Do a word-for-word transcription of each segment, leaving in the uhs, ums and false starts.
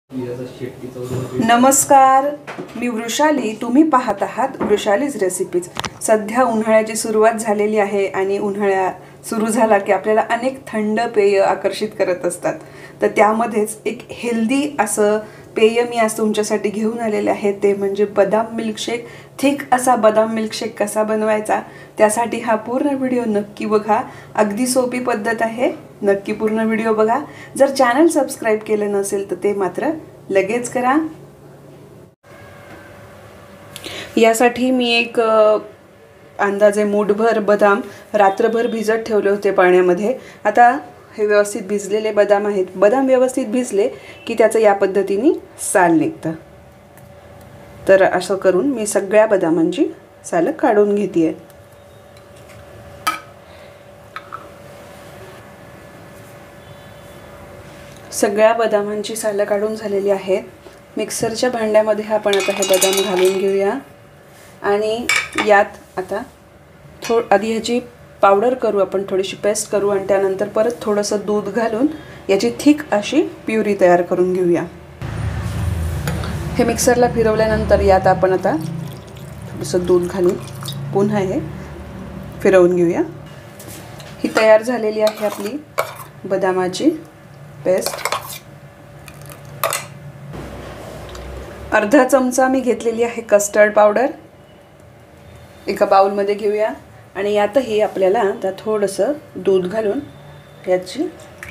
नमस्कार, मी वृषाली. तुम्ही पाहत आहात वृषालीज रेसिपीज. सध्या उन्हाळ्याची सुरुवात झालेली आहे आणि उन्हाळा सुरू झाला की आपल्याला अनेक थंड पेय आकर्षित करत असतात. तर त्यामध्येच एक हेल्दी असं पेय मी आज तुमच्यासाठी घेऊन आलेले आहे, ते म्हणजे बदाम मिल्कशेक. थिक असा बदाम मिल्कशेक कसा बनवायचा त्यासाठी हा पूर्ण व्हिडिओ नक्की बघा. अगदी सोपी पद्धत आहे, नक्की पूर्ण व्हिडिओ बघा. जर चॅनल सबस्क्राईब केलं नसेल तर ते मात्र लगेच करा. यासाठी मी एक अंदाजे मूठभर बदाम रात्रभर भिजत ठेवले होते पाण्यामध्ये. आता हे व्यवस्थित भिजलेले बदाम आहेत. बदाम व्यवस्थित भिजले की त्याचं या पद्धतीने साल निघतं. तर असं करून मी सगळ्या बदामांची सालं काढून घेते. सगळ्या बदामांची सालं काढून झालेली आहेत. मिक्सरच्या भांड्यामध्ये आपण आता हे बदाम घालून घेऊया आणि यात आता थो आधी ह्याची पावडर करू, आपण थोडीशी पेस्ट करू आणि त्यानंतर परत थोडंसं दूध घालून याची थिक अशी प्युरी तयार करून घेऊया. हे मिक्सरला फिरवल्यानंतर यात आपण आता थोडंसं दूध घालून पुन्हा हे फिरवून घेऊया. ही तयार झालेली आहे आपली बदामाची पेस्ट. अर्धा चमचा मी घेतलेली आहे कस्टर्ड पावडर. एका बाउलमध्ये घेऊया आणि यातही आपल्याला आता थोडंसं दूध घालून याची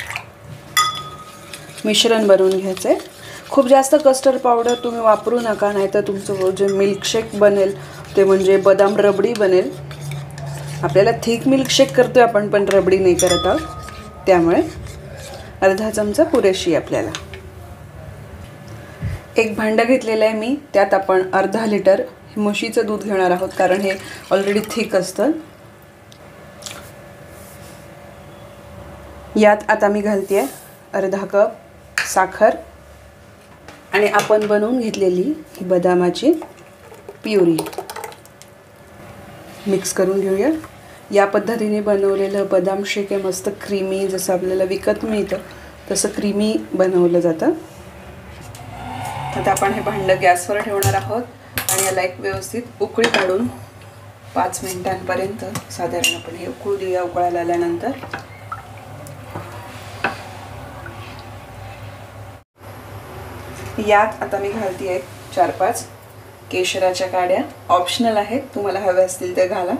मिश्रण बनवून घ्यायचं आहे. खूप जास्त कस्टर्ड पावडर तुम्ही वापरू नका, नाहीतर तुमचं जे मिल्कशेक बनेल ते म्हणजे बदाम रबडी बनेल. आपल्याला थिक मिल्कशेक करतोय आपण, पण रबडी नाही करत आहोत, त्यामुळे अर्धा चमचा पुरेशी आपल्याला. एक भांडं घेतलेलं आहे मी, त्यात आपण अर्धा लिटर म्हशीचं दूध घेणार आहोत, कारण हे ऑलरेडी थिक असतं. यात आता मी घालते अर्धा कप साखर आणि आपण बनवून घेतलेली ही बदामाची प्युरी मिक्स करून घेऊया. या पद्धतीने बनवलेलं बदाम शेक आहे मस्त क्रीमी, जसं आपल्याला विकत मिळतं तसं क्रीमी बनवलं जातं. आता आपण हे भांडं गॅसवर ठेवणार आहोत आणि याला एक व्यवस्थित उकळी काढून पाच मिनिटांपर्यंत साधारण आपण हे उकळू देऊया. उकळायला आल्यानंतर यात आता मी घालते आहे चार पाच केशराच्या काड्या. ऑप्शनल आहेत, तुम्हाला हवे असतील ते घाला.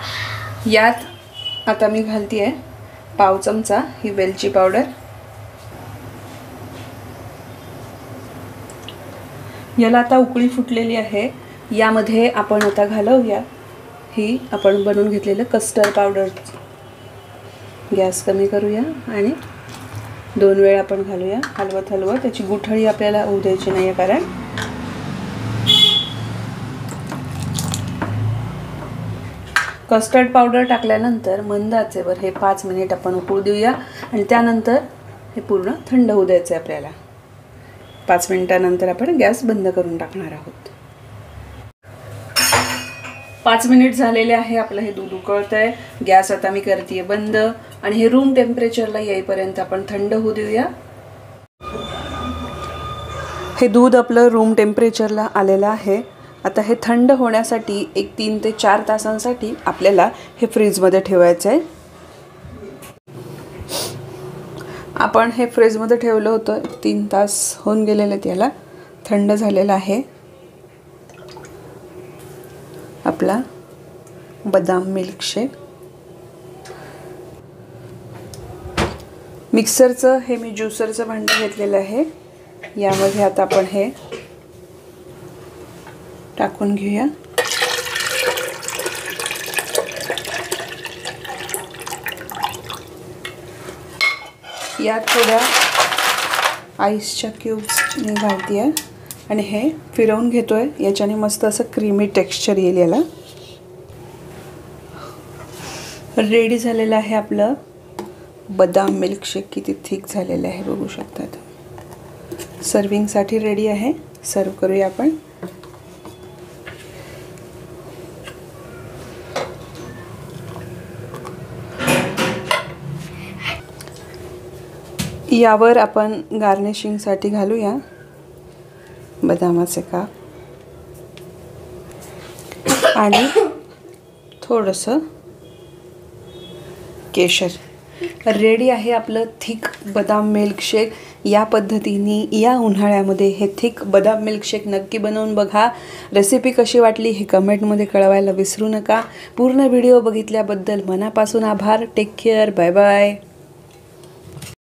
यात आता मी घालते आहे पाव चमचा ही वेलची पावडर. याला आता उकळी फुटलेली आहे. यामध्ये आपण आता घालूया ही आपण बनवून घेतलेलं कस्टर्ड पावडर. गॅस कमी करूया आणि दोन वेळा आपण घालूया. हलवत हलवत त्याची गुठळी आपल्याला होऊ द्यायची नाही आहे, कारण कस्टर्ड पावडर टाकल्यानंतर मंद आचेवर हे पाच मिनिट आपण उकळू देऊया आणि त्यानंतर हे पूर्ण थंड होऊ द्यायचं आहे आपल्याला. पाच मिनिटानंतर आपण गॅस बंद करून टाकणार आहोत. पाच मिनिट झालेले आहे. आपलं हे दूध उकळतं आहे. गॅस आता मी करते बंद आणि हे रूम टेम्परेचरला येईपर्यंत आपण थंड होऊ देऊया. हे दूध आपलं रूम टेम्परेचरला आलेलं आहे. आता हे थंड होण्यासाठी एक तीन ते चार तासांसाठी आपल्याला हे फ्रीजमध्ये ठेवायचं आहे. आपण हे फ्रीजमध्ये ठेवलं होतं, तीन तास होऊन गेलेले, त्याला थंड झालेलं आहे आपला बदाम मिल्कशेक. मिक्सरचं हे मी ज्युसरचं भांडं घेतलेलं आहे. यामध्ये आता आपण हे टाकून घेऊया. यात थोड्या आईसच्या क्यूब्स मी घालते आहे आणि हे फिरवून घेतोय. याच्याने मस्त असं क्रीमी टेक्स्चर येईल. याला रेडी झालेलं आहे आपलं बदाम मिल्कशेक. किती थिक झालेलं आहे बघू शकतात. सर्विंगसाठी रेडी आहे. सर्व करूया आपण. यावर आपण गार्निशिंगसाठी घालूया बदामाचे काप आणि थोडंसं केशर. रेडी आहे आपलं थिक बदाम मिल्कशेक. या पद्धतीने या उन्हाळ्यामध्ये हे थिक बदाम मिल्कशेक नक्की बनवून बघा. रेसिपी कशी वाटली हे कमेंटमध्ये कळवायला विसरू नका. पूर्ण व्हिडिओ बघितल्याबद्दल मनापासून आभार. Take care. Bye bye.